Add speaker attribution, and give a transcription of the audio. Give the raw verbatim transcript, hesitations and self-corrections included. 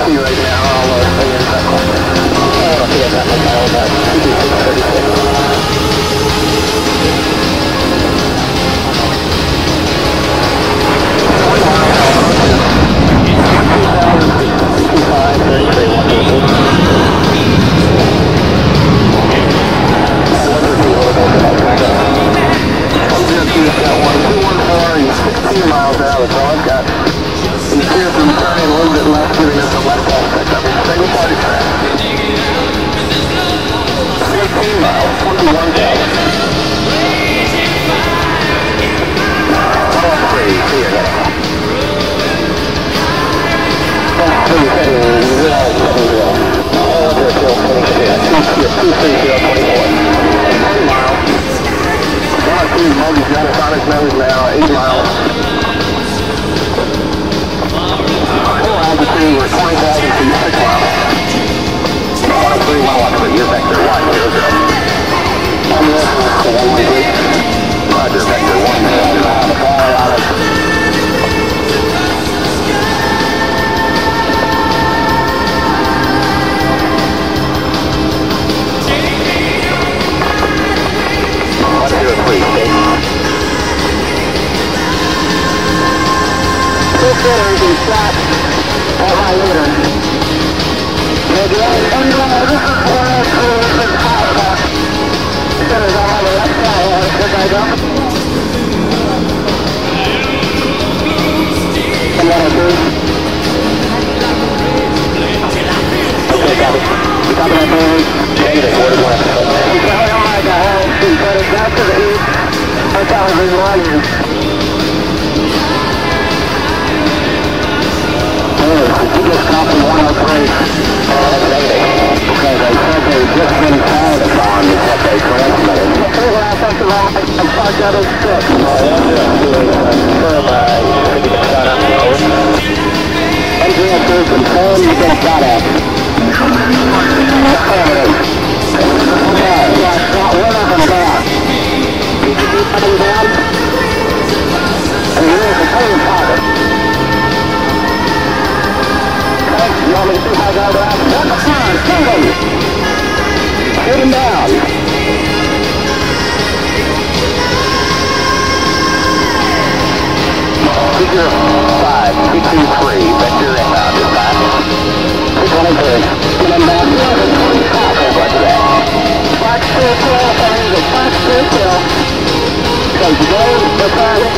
Speaker 1: see right now. I'll uh, stay in circle. I don't think I got my dial back. two two six thirty-six. sixteen miles an hour, so I've got the gear from turning a little bit left, giving us a left-hand pickup. Single party track. eighteen miles, twenty-one thousand. one oh three, see you again. one three heading zero seven zero. Oh, they're still heading to that. two three zero twenty-four. ten miles. one oh two, Moby's got us on his nose now, eight miles. Full altitude, we're twenty thousand feet, six miles. one oh three, one one three, you're vector one zero zero. one one three. Roger, vector one zero zero. On the fly on it. one zero three, stay. Six hitters and shots at high leader. Maybe I don't know, this is one oh two, this is high top. Hitters all on the left side, uh, should I go? one oh two. Okay, copy. You copy that, please? Negative, order one. Okay, oh my God, she's headed back to the east. That's how it's been running. You just copied one oh three. Oh, that's negative. Because they said they've just been called upon is what they transmitted. Okay, well, I think I'm parked out of six. Oh, that's just doing a confirm. I think you can shut up. Engineer two, confirm you get shot at. Affirmative. Okay, yeah, shot one of them down. Did you keep coming down? And here's the clean target. You want me to see if I got it out? One behind, shoot him! Shoot him down! Figure five, two two three, vector inbound, is that? six twenty-three. Get him down, what's that? Fox two kill, Angle, Fox two kill. Okay, you go, the target.